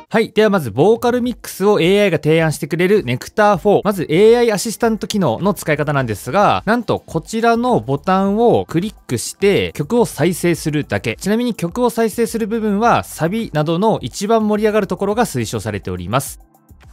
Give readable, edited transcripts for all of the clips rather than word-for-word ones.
はい。ではまず、ボーカルミックスを AI が提案してくれる Nectar 4。まず AI アシスタント機能の使い方なんですが、なんとこちらのボタンをクリックして曲を再生するだけ。ちなみに曲を再生する部分はサビなどの一番盛り上がるところが推奨されております。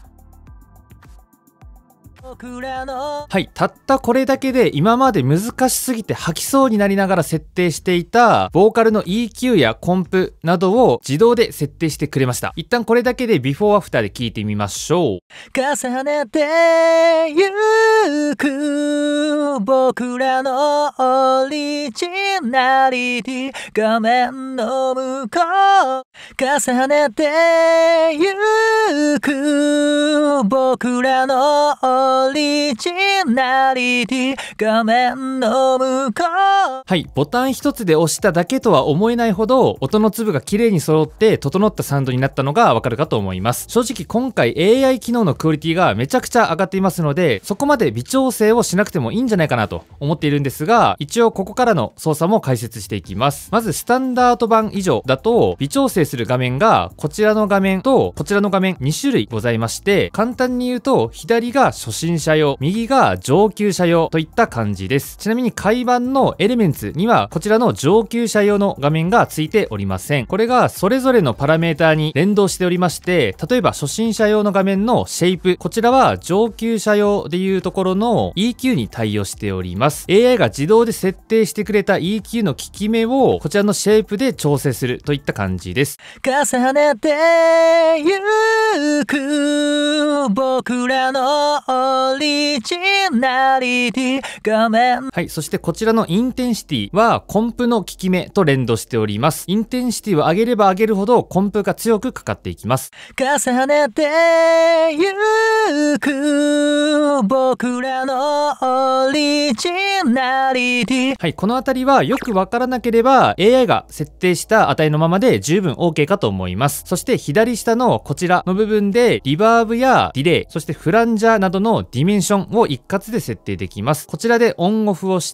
はい。たったこれだけで今まで難しすぎて吐きそうになりながら設定していたボーカルの EQ やコンプなどを自動で設定してくれました。一旦これだけでビフォーアフターで聞いてみましょう。 重ねてゆく僕らのオリジナリティ画面の向こう重ねてゆく僕らのオリジナリティ画面の向こう。 はい、ボタン一つで押しただけとは思えないほど音の粒が綺麗に揃って整ったサウンドになったのがわかるかと思います。正直今回 AI 機能のクオリティがめちゃくちゃ上がっていますので、そこまで微調整をしなくてもいいんじゃないかなと思っているんですが、一応ここからの操作も解説していきます。まずスタンダード版以上だと微調整する画面がこちらの画面とこちらの画面2種類ございまして、簡単に言うと左が初心者用、右が上級者用といった感じです。ちなみに海版のエレメンツにはこちらの上級者用の画面がついておりません。これがそれぞれのパラメーターに連動しておりまして、例えば初心者用の画面のシェイプ、こちらは上級者用でいうところの EQ に対応しております。AI が自動で設定してくれた EQ の効き目をこちらのシェイプで調整するといった感じです。 重ねてゆく僕らのオリジナリティ画面。 はい。そしてこちらのインテンシティはコンプの効き目と連動しております。インテンシティを上げれば上げるほどコンプが強くかかっていきます。 重ねてゆく僕らのオリジナリティ。 はい。このあたりはよくわからなければ AI が設定した値のままで十分 OK かと思います。そして左下のこちらの部分でリバーブやディレイ、そしてフランジャーなどのディメンションを一括で設定できます。こちらでオンオフをして、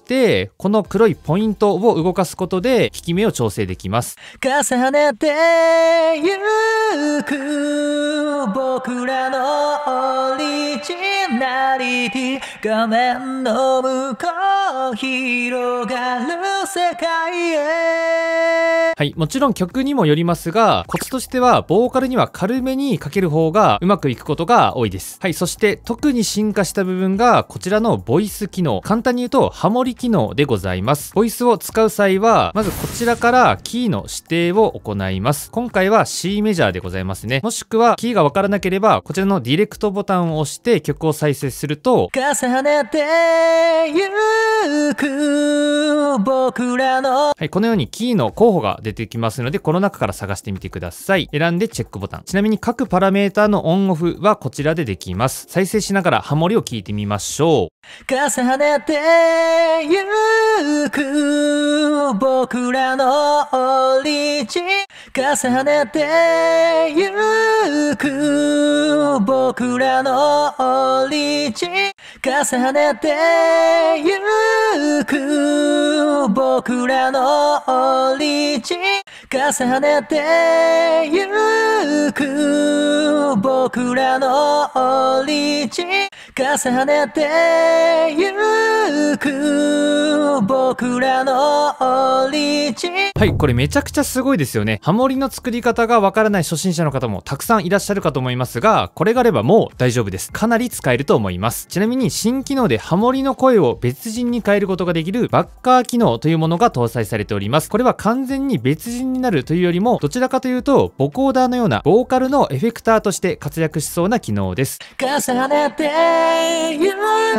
この黒いポイントを動かすことで効き目を調整できます。 重ねてゆく僕らのオリジナリティ画面の向こう広がる世界へ。 はい。もちろん曲にもよりますが、コツとしてはボーカルには軽めにかける方がうまくいくことが多いです。はい。そして特に進化した部分がこちらのボイス機能。簡単に言うとハモリ機能でございます。ボイスを使う際は、まずこちらからキーの指定を行います。今回は C メジャーでございますね。もしくはキーがわからなければ、こちらのディレクトボタンを押して曲を再生すると、 重ねてゆく僕らの。 はい。このようにキーの候補が出てきますので、この中から探してみてください。選んでチェックボタン。ちなみに各パラメーターのオンオフはこちらでできます。再生しながらハモリを聞いてみましょう。 重ねてゆく僕らのオリジ重ねてゆく僕らのオリジ重ねてゆく僕らのオリジ重ねてゆく僕らのオリジ重ねてゆく僕らのオリジ。 はい、これめちゃくちゃすごいですよね。ハモリの作り方がわからない初心者の方もたくさんいらっしゃるかと思いますが、これがあればもう大丈夫です。かなり使えると思います。ちなみに新機能でハモリの声を別人に変えることができるバッカー機能というものが搭載されております。これは完全に別人になるというよりも、どちらかというとボコーダーのようなボーカルのエフェクターとして活躍しそうな機能です。 重ねてゆ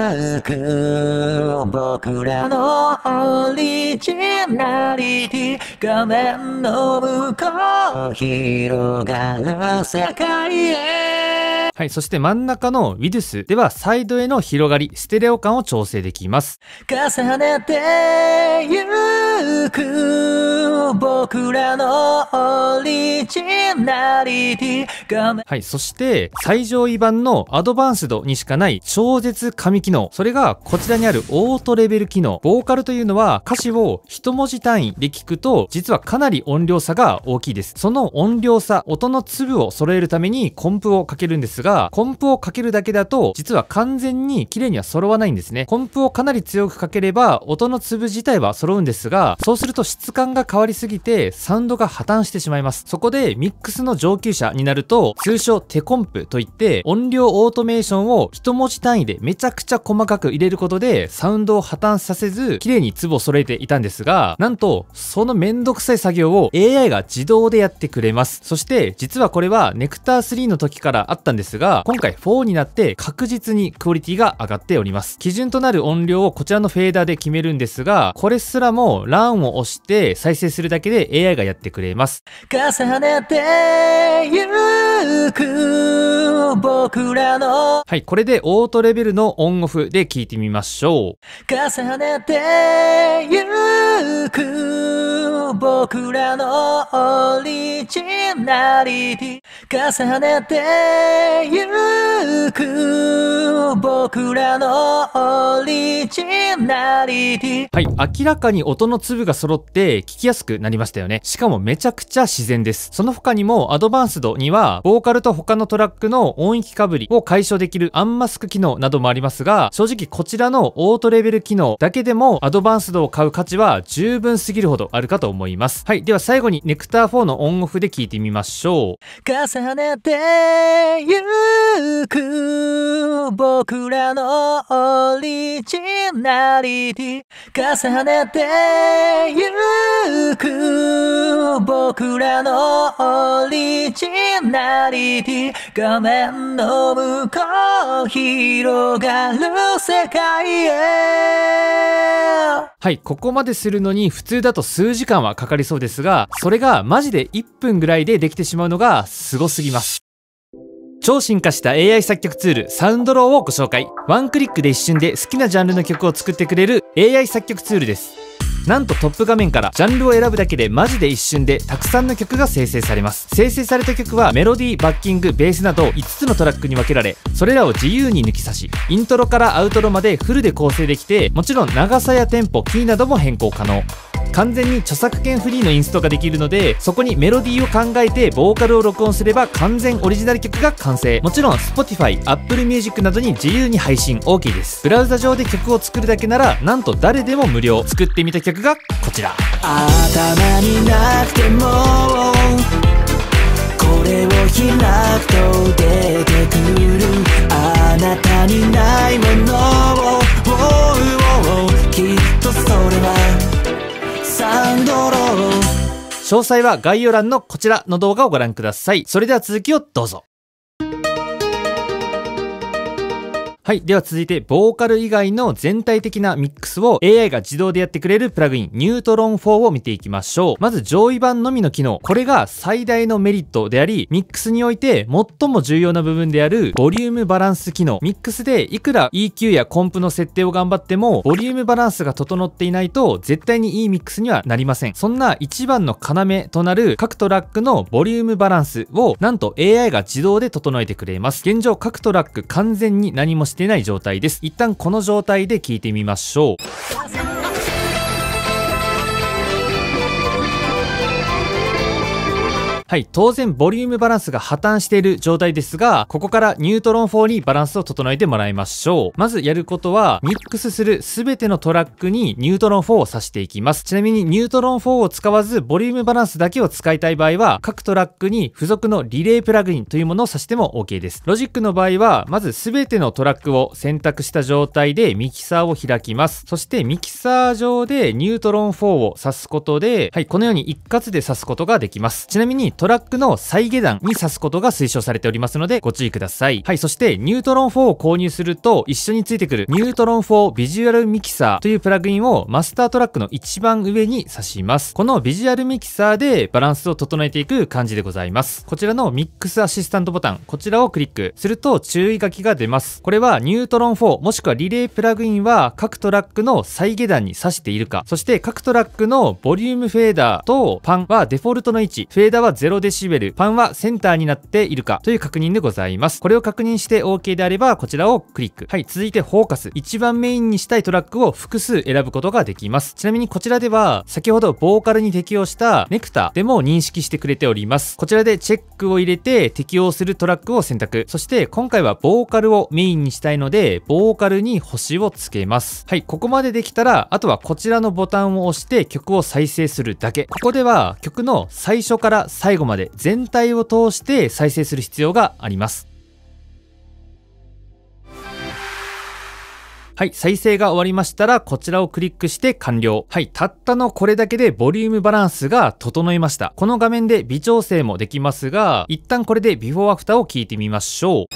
く僕らのオリジナリティ画面の向こう広がる世界へ。 はい、そして真ん中の Width ではサイドへの広がり、ステレオ感を調整できます。 重ねてゆく僕らのオリジナリティが、 はい、そして最上位版のアドバンスドにしかない超絶神機能、それがこちらにあるオートレベル機能。ボーカルというのは歌詞を一文字単位で聞くと実はかなり音量差が大きいです。その音量差、音の粒を揃えるためにコンプをかけるんですが、コンプをかけるだけだと実は完全に綺麗には揃わないんですね。コンプをかなり強くかければ音の粒自体は揃うんですが、そうすると質感が変わりすぎてサウンドが破綻してしまいます。そこでミックスの上級者になると通称手コンプといって音量オートメーションを一文字単位でめちゃくちゃ細かく入れることでサウンドを破綻させず綺麗に粒を揃えていたんですが、なんとそのめんどくさい作業を AI が自動でやってくれます。そして実はこれはネクター3の時からあったんですが、今回4になって確実にクオリティが上がっております。基準となる音量をこちらのフェーダーで決めるんですが、これすらもランを押して再生するだけで AI がやってくれます。 重ねてゆく僕らの、 はい、これでオートレベルのオンオフで聞いてみましょう。 重ねてゆく僕らのオリジナリティ、重ねてゆく僕らのオリジナリティ。 はい、明らかに音の粒が揃って聞きやすくなりましたよね。しかもめちゃくちゃ自然です。その他にもアドバンスドにはボーカルと他のトラックの音域かぶりを解消できるアンマスク機能などもありますが、正直こちらのオートレベル機能だけでもアドバンスドを買う価値は十分すぎるほどあるかと思います。はい、では最後にネクター4のオンオフで聞いてみましょう。 重ねてゆく僕らのオリジナリティ、重ねてゆく僕らのオリジナリティ、画面の向こう広がる世界へ。 はい、ここまでするのに普通だと数時間はかかりそうですが、それがマジで1分ぐらいでできてしまうのがすごすぎます。超進化した AI 作曲ツールサウンドローをご紹介。ワンクリックで一瞬で好きなジャンルの曲を作ってくれる AI 作曲ツールです。なんとトップ画面からジャンルを選ぶだけでマジで一瞬でたくさんの曲が生成されます。生成された曲はメロディー、バッキング、ベースなど5つのトラックに分けられ、それらを自由に抜き差し、イントロからアウトロまでフルで構成できて、もちろん長さやテンポ、キーなども変更可能。完全に著作権フリーのインストができるので、そこにメロディーを考えてボーカルを録音すれば完全オリジナル曲が完成。もちろん Spotify、Apple Music などに自由に配信 OK です。ブラウザ上で曲を作るだけならなんと誰でも無料。作ってみた曲がこちら。 頭になくてもこれを開くと出てくるあなたにないものをきっとそれはサウンドロー。 詳細は概要欄のこちらの動画をご覧ください。それでは続きをどうぞ。はい。では続いて、ボーカル以外の全体的なミックスを AI が自動でやってくれるプラグイン、ニュートロン4を見ていきましょう。まず上位版のみの機能。これが最大のメリットであり、ミックスにおいて最も重要な部分であるボリュームバランス機能。ミックスでいくら EQ やコンプの設定を頑張っても、ボリュームバランスが整っていないと絶対にいいミックスにはなりません。そんな一番の要となる各トラックのボリュームバランスをなんと AI が自動で整えてくれます。現状各トラック完全に何もしていない状態です。一旦この状態で聞いてみましょう。はい、当然ボリュームバランスが破綻している状態ですが、ここからニュートロン4にバランスを整えてもらいましょう。まずやることは、ミックスする全てのトラックにニュートロン4を挿していきます。ちなみにニュートロン4を使わず、ボリュームバランスだけを使いたい場合は、各トラックに付属のリレープラグインというものを挿しても OK です。ロジックの場合は、まず全てのトラックを選択した状態でミキサーを開きます。そしてミキサー上でニュートロン4を挿すことで、はい、このように一括で挿すことができます。ちなみにトラックの再下段に挿すことが推奨されておりますのでご注意ください。はい、そしてニュートロン4を購入すると一緒についてくるニュートロン4ビジュアルミキサーというプラグインをマスタートラックの一番上に挿します。このビジュアルミキサーでバランスを整えていく感じでございます。こちらのミックスアシスタントボタン、こちらをクリックすると注意書きが出ます。これはニュートロン4もしくはリレープラグインは各トラックの再下段に挿しているか、そして各トラックのボリュームフェーダーとパンはデフォルトの位置、フェーダーは0デシベル、パンはセンターになっているかという確認でございます。これを確認して OK であればこちらをクリック。はい、続いてフォーカス。一番メインにしたいトラックを複数選ぶことができます。ちなみにこちらでは先ほどボーカルに適用したネクタでも認識してくれております。こちらでチェックを入れて適用するトラックを選択。そして今回はボーカルをメインにしたいのでボーカルに星をつけます。はい、ここまでできたらあとはこちらのボタンを押して曲を再生するだけ。ここでは曲の最初から最後まで全体を通して再生する必要があります。はい、再生が終わりましたら、こちらをクリックして完了。はい、たったのこれだけでボリュームバランスが整いました。この画面で微調整もできますが、一旦これでビフォーアフターを聞いてみましょう。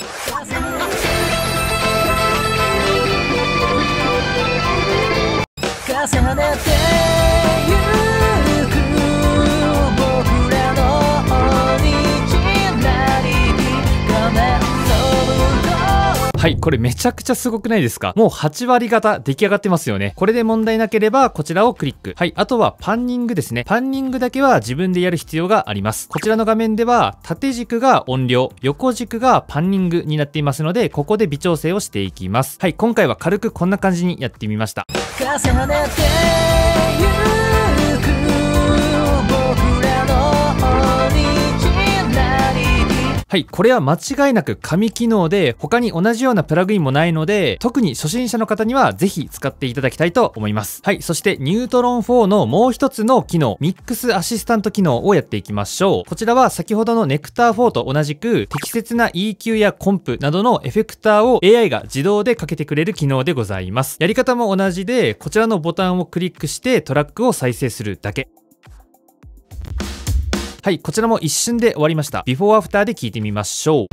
重ねてゆく僕らのオリジナリティ画面の向こう。はい、これめちゃくちゃすごくないですか？もう8割方出来上がってますよね。これで問題なければこちらをクリック。はい、あとはパンニングですね。パンニングだけは自分でやる必要があります。こちらの画面では縦軸が音量、横軸がパンニングになっていますので、ここで微調整をしていきます。はい、今回は軽くこんな感じにやってみました。重ねてゆく僕らのオリジナリティ。はい、これは間違いなく神機能で他に同じようなプラグインもないので、特に初心者の方にはぜひ使っていただきたいと思います。はい、そしてニュートロン4のもう一つの機能、ミックスアシスタント機能をやっていきましょう。こちらは先ほどのネクター4と同じく適切な EQ やコンプなどのエフェクターを AI が自動でかけてくれる機能でございます。やり方も同じで、こちらのボタンをクリックしてトラックを再生するだけ。はい、こちらも一瞬で終わりました。ビフォーアフターで聞いてみましょう。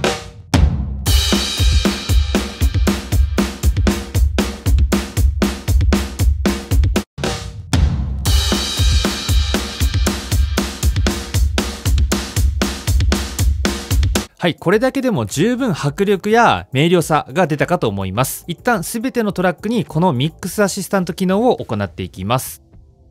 はい、これだけでも十分迫力や明瞭さが出たかと思います。一旦すべてのトラックにこのミックスアシスタント機能を行っていきます。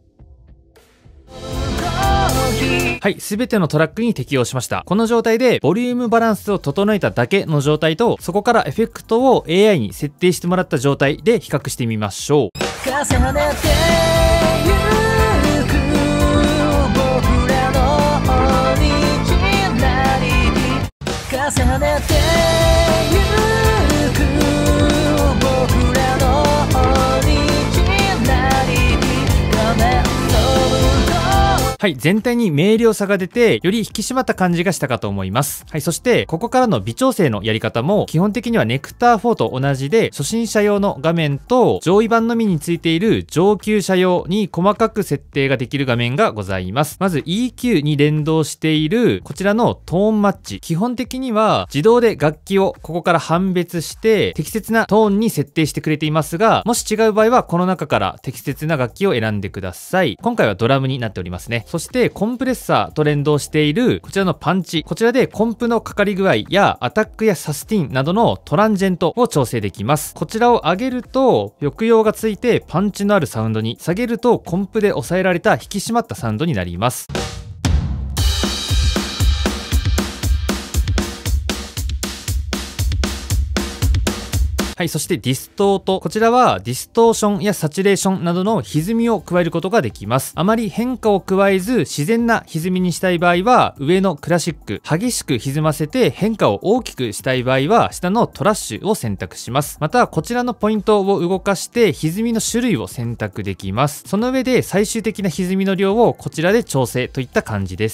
はい、すべてのトラックに適用しました。この状態でボリュームバランスを整えただけの状態と、そこからエフェクトを AI に設定してもらった状態で比較してみましょう。重ねてゆく僕らのオリジナリティ。重ねてゆく僕らのオリジナリティ画面の向こう。はい、全体に明瞭さが出て、より引き締まった感じがしたかと思います。はい、そして、ここからの微調整のやり方も、基本的にはネクター4と同じで、初心者用の画面と、上位版のみについている上級者用に細かく設定ができる画面がございます。まず EQ に連動している、こちらのトーンマッチ。基本的には、自動で楽器をここから判別して、適切なトーンに設定してくれていますが、もし違う場合は、この中から適切な楽器を選んでください。今回はドラムになっておりますね。そしてコンプレッサーと連動しているこちらのパンチ。こちらでコンプのかかり具合やアタックやサスティンなどのトランジェントを調整できます。こちらを上げると抑揚がついてパンチのあるサウンドに、下げるとコンプで抑えられた引き締まったサウンドになります。はい、そしてディストート。こちらはディストーションやサチュレーションなどの歪みを加えることができます。あまり変化を加えず自然な歪みにしたい場合は上のクラシック、激しく歪ませて変化を大きくしたい場合は下のトラッシュを選択します。またこちらのポイントを動かして歪みの種類を選択できます。その上で最終的な歪みの量をこちらで調整といった感じです。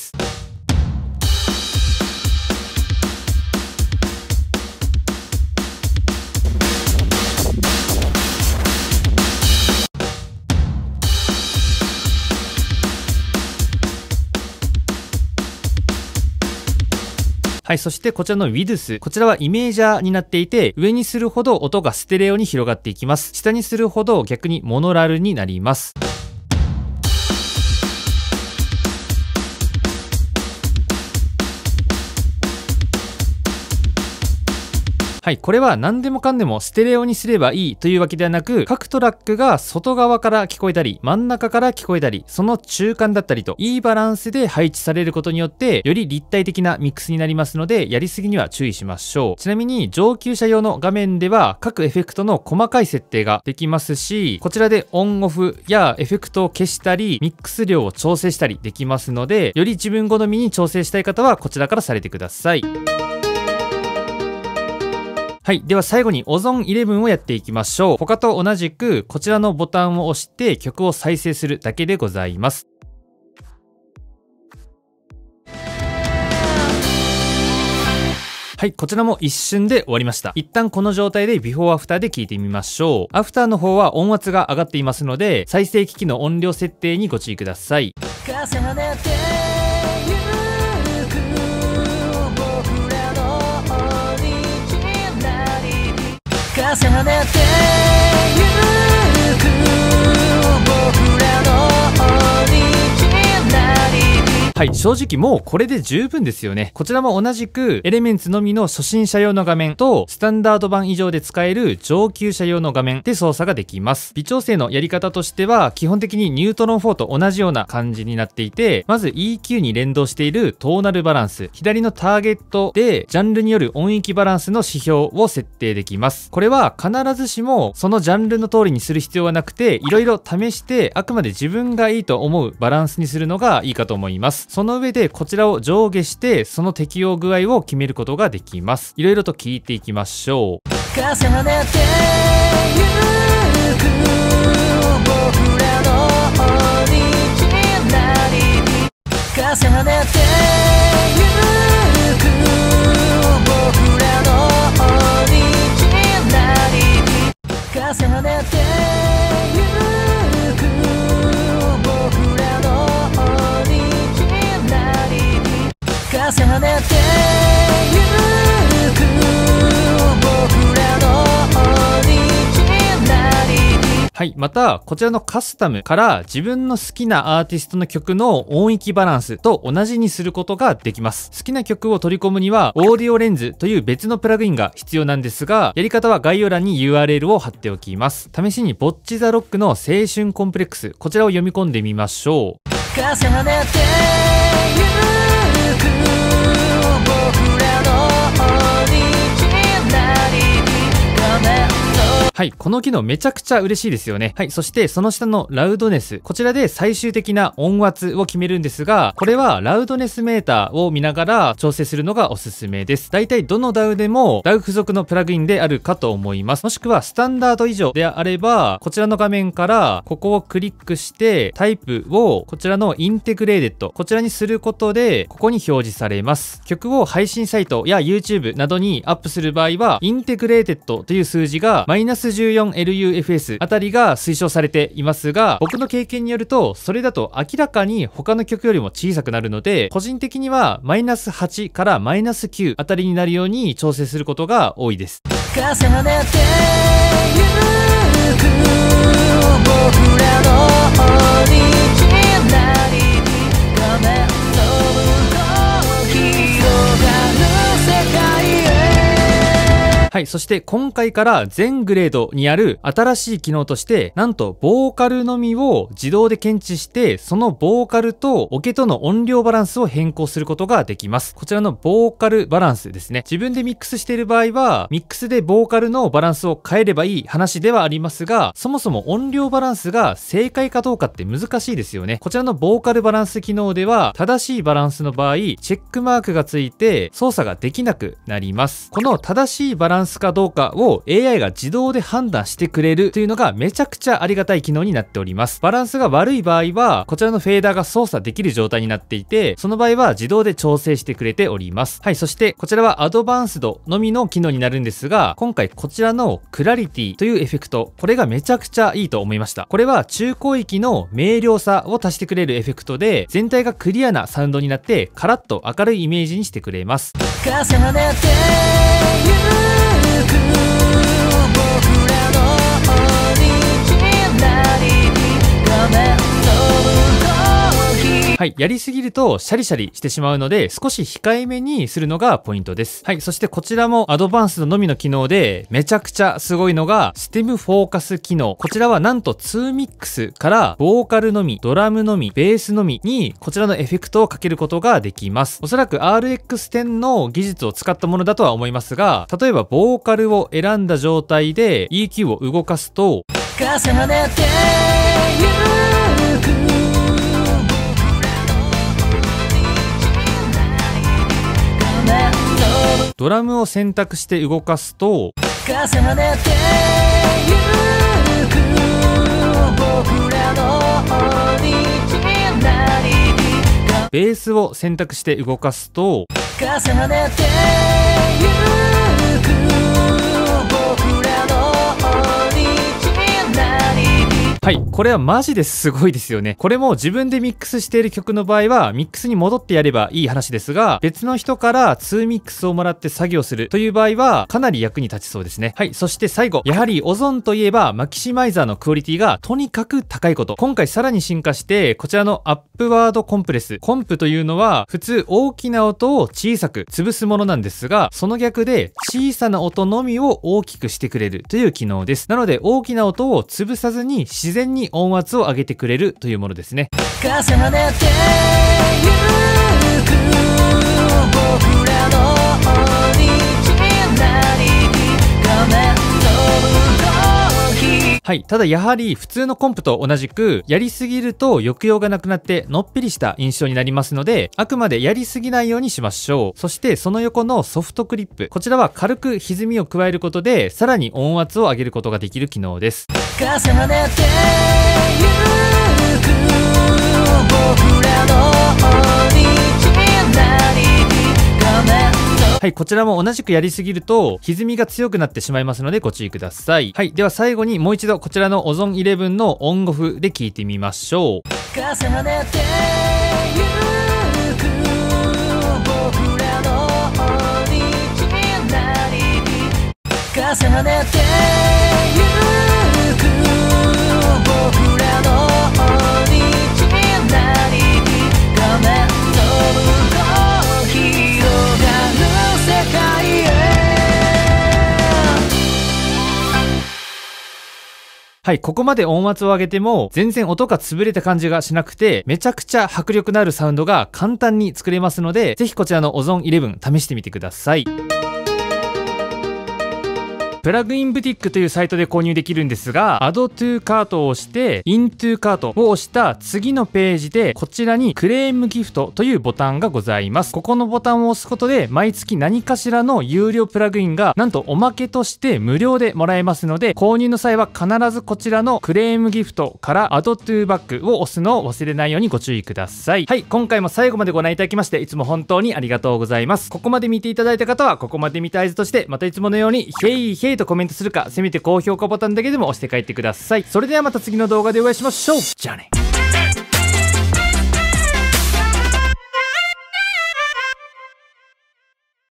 はい、そしてこちらの WIDUS。こちらはイメージャーになっていて、上にするほど音がステレオに広がっていきます。下にするほど逆にモノラルになります。はい、これは何でもかんでもステレオにすればいいというわけではなく、各トラックが外側から聞こえたり、真ん中から聞こえたり、その中間だったりと、いいバランスで配置されることによって、より立体的なミックスになりますので、やりすぎには注意しましょう。ちなみに、上級者用の画面では、各エフェクトの細かい設定ができますし、こちらでオンオフやエフェクトを消したり、ミックス量を調整したりできますので、より自分好みに調整したい方は、こちらからされてください。はい。では最後に Ozone 11をやっていきましょう。他と同じく、こちらのボタンを押して曲を再生するだけでございます。はい、こちらも一瞬で終わりました。一旦この状態でビフォーアフターで聞いてみましょう。アフターの方は音圧が上がっていますので、再生機器の音量設定にご注意ください。重ねてゆく僕らのオリジナリティ。はい、正直もうこれで十分ですよね。こちらも同じくエレメンツのみの初心者用の画面とスタンダード版以上で使える上級者用の画面で操作ができます。微調整のやり方としては基本的にニュートロン4と同じような感じになっていて、まず EQ に連動しているトーナルバランス、左のターゲットでジャンルによる音域バランスの指標を設定できます。これは必ずしもそのジャンルの通りにする必要はなくて、いろいろ試してあくまで自分がいいと思うバランスにするのがいいかと思います。その上でこちらを上下してその適用具合を決めることができます。いろいろと聞いていきましょう。重ねてゆく僕らのオリジナリティ。重ねてゆく僕らのオリジナリティ。重ねてゆく僕らのオリジナリティ。重ねてゆく僕らのオリジナリティ。はい。また、こちらのカスタムから自分の好きなアーティストの曲の音域バランスと同じにすることができます。好きな曲を取り込むには、オーディオレンズという別のプラグインが必要なんですが、やり方は概要欄に URL を貼っておきます。試しにボッチザロックの青春コンプレックス、こちらを読み込んでみましょう。重ねてゆく僕らのオリジナリティ。はい、この機能めちゃくちゃ嬉しいですよね。はい、そしてその下のラウドネス。こちらで最終的な音圧を決めるんですが、これはラウドネスメーターを見ながら調整するのがおすすめです。だいたいどの DAW でも DAW 付属のプラグインであるかと思います。もしくはスタンダード以上であれば、こちらの画面からここをクリックしてタイプをこちらのインテグレーテッド、こちらにすることでここに表示されます。曲を配信サイトや YouTube などにアップする場合は、インテグレーテッドという数字がマイナス 14LUFS あたりが推奨されていますが、僕の経験によるとそれだと明らかに他の曲よりも小さくなるので、個人的にはマイナス8からマイナス9あたりになるように調整することが多いです。重ねてゆく僕らのオリジナリティ。画面の向こう広がる世界へ。はい。そして今回から全グレードにある新しい機能として、なんとボーカルのみを自動で検知して、そのボーカルとオケとの音量バランスを変更することができます。こちらのボーカルバランスですね。自分でミックスしている場合は、ミックスでボーカルのバランスを変えればいい話ではありますが、そもそも音量バランスが正解かどうかって難しいですよね。こちらのボーカルバランス機能では、正しいバランスの場合、チェックマークがついて操作ができなくなります。この正しいバランスランスかどうかを AI が自動で判断してくれるというのがめちゃくちゃありがたい機能になっております。バランスが悪い場合は、こちらのフェーダーが操作できる状態になっていて、その場合は自動で調整してくれております。はい、そしてこちらはアドバンスドのみの機能になるんですが、今回こちらのクラリティというエフェクト、これがめちゃくちゃいいと思いました。これは中広域の明瞭さを足してくれるエフェクトで、全体がクリアなサウンドになってカラッと明るいイメージにしてくれます。 重ねてゆく僕らのオリジナリティ画面はい、やりすぎるとシャリシャリしてしまうので、少し控えめにするのがポイントです。はい、そしてこちらもアドバンスドのみの機能で、めちゃくちゃすごいのが、ステムフォーカス機能。こちらはなんと2ミックスから、ボーカルのみ、ドラムのみ、ベースのみに、こちらのエフェクトをかけることができます。おそらく RX10 の技術を使ったものだとは思いますが、例えばボーカルを選んだ状態で EQ を動かすと、 重ねてゆくドラムを選択して動かすと、 重ねてゆく僕らのオリジナリティベースを選択して動かすと、 重ねてゆく僕らのオリジナリティはい。これはマジですごいですよね。これも自分でミックスしている曲の場合は、ミックスに戻ってやればいい話ですが、別の人から2ミックスをもらって作業するという場合は、かなり役に立ちそうですね。はい。そして最後。やはりオゾンといえば、マキシマイザーのクオリティがとにかく高いこと。今回さらに進化して、こちらのアップワードコンプレス。コンプというのは、普通大きな音を小さく潰すものなんですが、その逆で、小さな音のみを大きくしてくれるという機能です。なので、大きな音を潰さずに自然に音圧を上げてくれるというものですね。 重ねてゆく僕らのオリジナリティ画面の動き。 はい。ただやはり普通のコンプと同じく、やりすぎると抑揚がなくなってのっぺりした印象になりますので、あくまでやりすぎないようにしましょう。そしてその横のソフトクリップ。こちらは軽く歪みを加えることで、さらに音圧を上げることができる機能です。 重ねてゆく僕らのオリジナリティ画面のはい、こちらも同じくやりすぎると、歪みが強くなってしまいますのでご注意ください。はい、では最後にもう一度こちらのオゾン11のオンオフで聞いてみましょう。 重ねてゆく僕らのオリジナリティ重ねてゆく僕らのオリジナリティ画面の向こう広がる世界へ。 はい、ここまで音圧を上げても全然音が潰れた感じがしなくて、めちゃくちゃ迫力のあるサウンドが簡単に作れますので、ぜひこちらのオゾン11試してみてください。プラグインブティックというサイトで購入できるんですが、Add to Cart を押して、Into Cart を押した次のページで、こちらにクレームギフトというボタンがございます。ここのボタンを押すことで、毎月何かしらの有料プラグインが、なんとおまけとして無料でもらえますので、購入の際は必ずこちらのクレームギフトから Add to Back を押すのを忘れないようにご注意ください。はい、今回も最後までご覧いただきまして、いつも本当にありがとうございます。ここまで見ていただいた方は、ここまで見た合図として、またいつものように、ヘイヘイとコメントするか、せめて高評価ボタンだけでも押して帰ってください。それではまた次の動画でお会いしましょう。じゃあね。